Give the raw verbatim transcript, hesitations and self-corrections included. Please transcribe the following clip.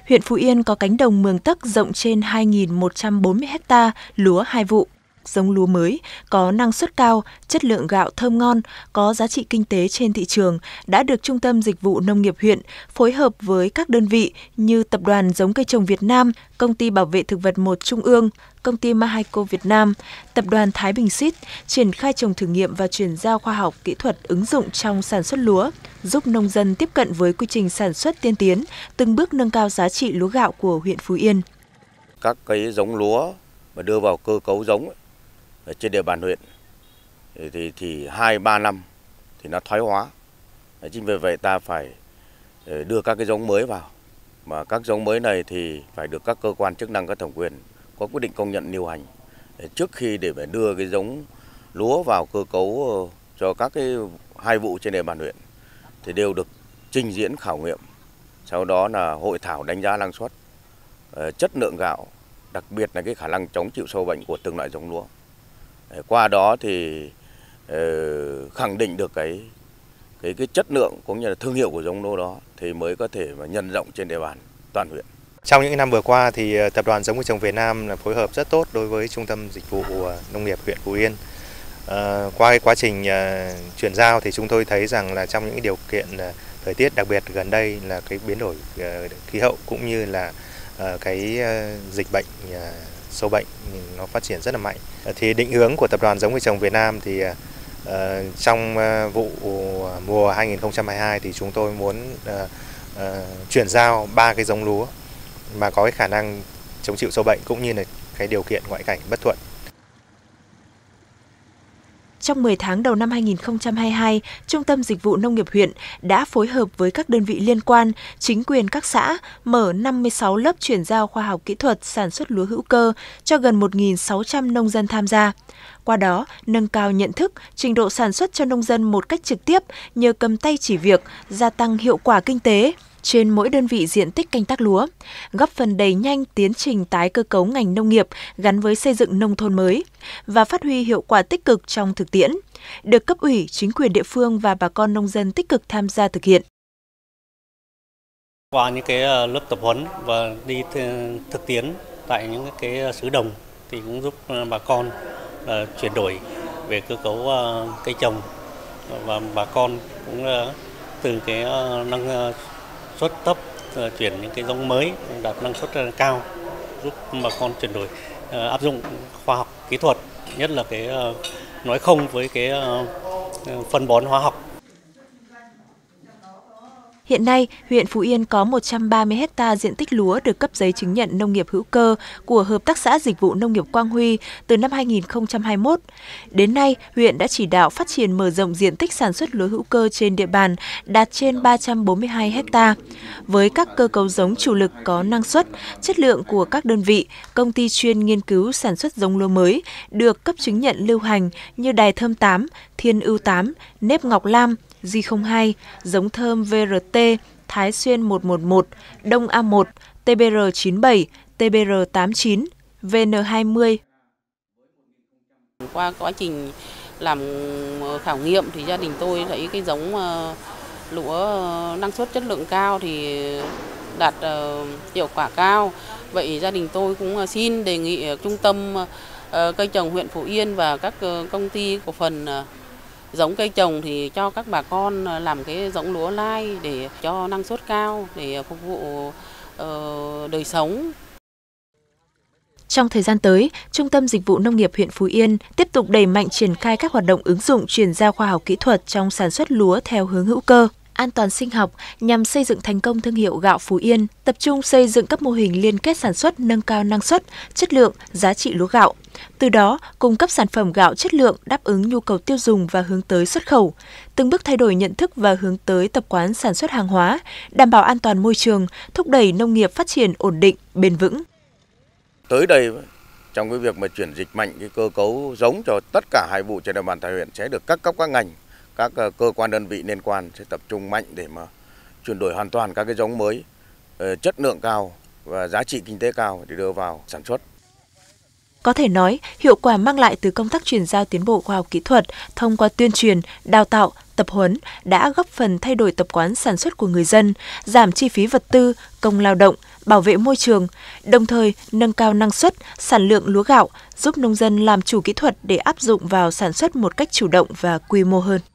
huyện Phú Yên có cánh đồng mường tấc rộng trên hai nghìn một trăm bốn mươi héc ta lúa hai vụ. Giống lúa mới, có năng suất cao, chất lượng gạo thơm ngon, có giá trị kinh tế trên thị trường đã được Trung tâm Dịch vụ Nông nghiệp huyện phối hợp với các đơn vị như Tập đoàn Giống cây trồng Việt Nam, Công ty Bảo vệ Thực vật một Trung ương, Công ty Mahaco Việt Nam, Tập đoàn Thái Bình Seed triển khai trồng thử nghiệm và chuyển giao khoa học kỹ thuật ứng dụng trong sản xuất lúa, giúp nông dân tiếp cận với quy trình sản xuất tiên tiến, từng bước nâng cao giá trị lúa gạo của huyện Phú Yên. Các cái giống lúa mà đưa vào cơ cấu giống ở trên địa bàn huyện thì thì, thì hai ba năm thì nó thoái hóa. Chính vì vậy ta phải đưa các cái giống mới vào, mà các giống mới này thì phải được các cơ quan chức năng có thẩm quyền có quyết định công nhận lưu hành trước khi để phải đưa cái giống lúa vào cơ cấu cho các cái hai vụ trên địa bàn huyện thì đều được trình diễn khảo nghiệm, sau đó là hội thảo đánh giá năng suất, chất lượng gạo, đặc biệt là cái khả năng chống chịu sâu bệnh của từng loại giống lúa. Qua đó thì khẳng định được cái cái cái chất lượng cũng như là thương hiệu của giống lúa đó thì mới có thể mà nhân rộng trên địa bàn toàn huyện. Trong những năm vừa qua thì Tập đoàn Giống cây trồng Việt Nam là phối hợp rất tốt đối với Trung tâm Dịch vụ Nông nghiệp huyện Phú Yên. À, qua cái quá trình uh, chuyển giao thì chúng tôi thấy rằng là trong những điều kiện uh, thời tiết đặc biệt gần đây là cái biến đổi uh, khí hậu cũng như là uh, cái uh, dịch bệnh uh, sâu bệnh nó phát triển rất là mạnh. Uh, thì định hướng của Tập đoàn Giống cây trồng Việt Nam thì uh, trong uh, vụ mùa hai nghìn không trăm hai mươi hai thì chúng tôi muốn uh, uh, chuyển giao ba cái giống lúa mà có cái khả năng chống chịu sâu bệnh cũng như là cái điều kiện ngoại cảnh bất thuận. Trong mười tháng đầu năm hai nghìn không trăm hai mươi hai, Trung tâm Dịch vụ Nông nghiệp huyện đã phối hợp với các đơn vị liên quan, chính quyền các xã mở năm mươi sáu lớp chuyển giao khoa học kỹ thuật sản xuất lúa hữu cơ cho gần một nghìn sáu trăm nông dân tham gia. Qua đó, nâng cao nhận thức, trình độ sản xuất cho nông dân một cách trực tiếp nhờ cầm tay chỉ việc, gia tăng hiệu quả kinh tế trên mỗi đơn vị diện tích canh tác lúa, góp phần đẩy nhanh tiến trình tái cơ cấu ngành nông nghiệp gắn với xây dựng nông thôn mới và phát huy hiệu quả tích cực trong thực tiễn, được cấp ủy, chính quyền địa phương và bà con nông dân tích cực tham gia thực hiện. Qua những cái lớp tập huấn và đi thực tiễn tại những cái xứ đồng thì cũng giúp bà con chuyển đổi về cơ cấu cây trồng và bà con cũng từ cái năng suất thấp chuyển những cái giống mới đạt năng suất cao, giúp bà con chuyển đổi áp dụng khoa học kỹ thuật, nhất là cái nói không với cái phân bón hóa học. Hiện nay, huyện Phú Yên có một trăm ba mươi héc ta diện tích lúa được cấp giấy chứng nhận nông nghiệp hữu cơ của Hợp tác xã Dịch vụ Nông nghiệp Quang Huy từ năm hai nghìn không trăm hai mươi mốt. Đến nay, huyện đã chỉ đạo phát triển mở rộng diện tích sản xuất lúa hữu cơ trên địa bàn đạt trên ba trăm bốn mươi hai héc ta. Với các cơ cấu giống chủ lực có năng suất, chất lượng của các đơn vị, công ty chuyên nghiên cứu sản xuất giống lúa mới được cấp chứng nhận lưu hành như Đài Thơm tám, Thiên Ưu tám, Nếp Ngọc Lam, G không hai, giống thơm vê rờ tê, Thái Xuyên một một một, Đông A một, tê bê rờ chín bảy, tê bê rờ tám chín, vê en hai mươi. Qua quá trình làm khảo nghiệm thì gia đình tôi thấy cái giống lúa năng suất chất lượng cao thì đạt hiệu quả cao. Vậy gia đình tôi cũng xin đề nghị Trung tâm Cây trồng huyện Phú Yên và các công ty cổ phần giống cây trồng thì cho các bà con làm cái giống lúa lai để cho năng suất cao để phục vụ uh, đời sống. Trong thời gian tới, Trung tâm Dịch vụ Nông nghiệp huyện Phú Yên tiếp tục đẩy mạnh triển khai các hoạt động ứng dụng chuyển giao khoa học kỹ thuật trong sản xuất lúa theo hướng hữu cơ, an toàn sinh học nhằm xây dựng thành công thương hiệu gạo Phú Yên, tập trung xây dựng các mô hình liên kết sản xuất nâng cao năng suất, chất lượng, giá trị lúa gạo. Từ đó, cung cấp sản phẩm gạo chất lượng đáp ứng nhu cầu tiêu dùng và hướng tới xuất khẩu, từng bước thay đổi nhận thức và hướng tới tập quán sản xuất hàng hóa, đảm bảo an toàn môi trường, thúc đẩy nông nghiệp phát triển ổn định, bền vững. Tới đây, trong cái việc mà chuyển dịch mạnh cái cơ cấu giống cho tất cả hai vụ trên địa bàn huyện sẽ được các cấp các ngành, các cơ quan đơn vị liên quan sẽ tập trung mạnh để mà chuyển đổi hoàn toàn các cái giống mới, chất lượng cao và giá trị kinh tế cao để đưa vào sản xuất. Có thể nói, hiệu quả mang lại từ công tác chuyển giao tiến bộ khoa học kỹ thuật thông qua tuyên truyền, đào tạo, tập huấn đã góp phần thay đổi tập quán sản xuất của người dân, giảm chi phí vật tư, công lao động, bảo vệ môi trường, đồng thời nâng cao năng suất, sản lượng lúa gạo, giúp nông dân làm chủ kỹ thuật để áp dụng vào sản xuất một cách chủ động và quy mô hơn.